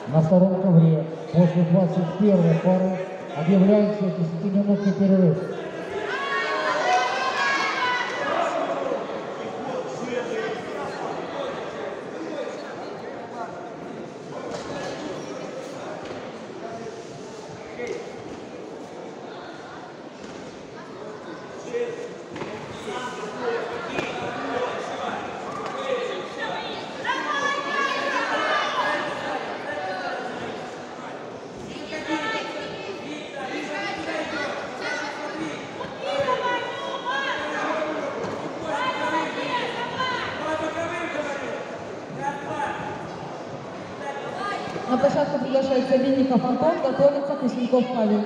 На втором ковре после 21-й пары объявляется 10-минутный перерыв. На площадку приглашается Винников Антон, готовится Кузнецов Павел.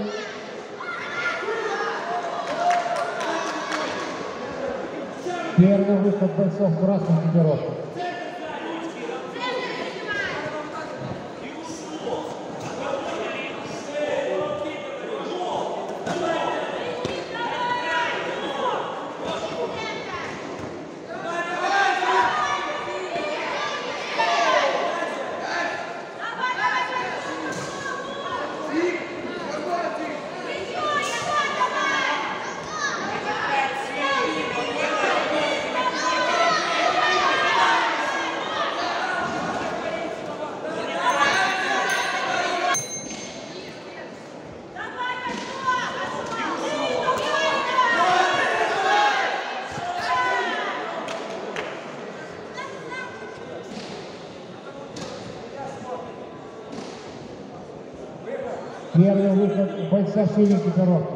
Первый выход бойцов красных экипировок. Первый выход бойца синей экипировки.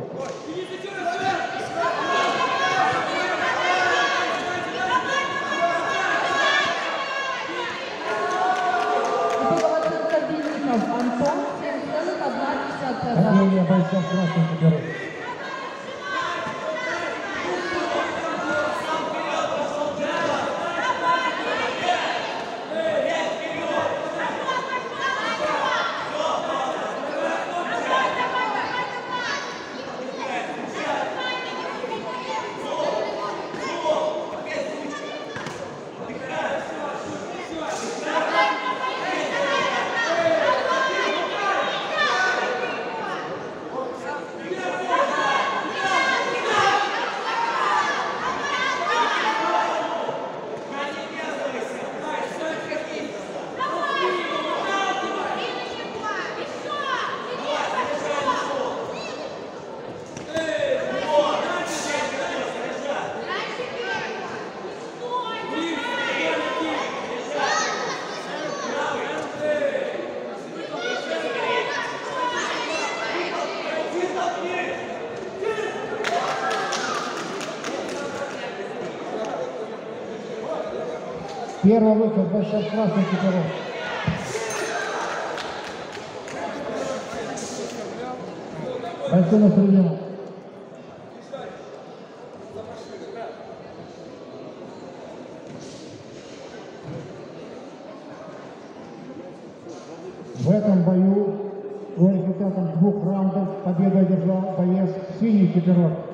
Антон, 7,1. Падение бойцов красной экипировки. Первый выход бойцов красной экипировки. Бойцы на середину. В этом бою по результатам 2 раундов победу одержал боец синей экипировки.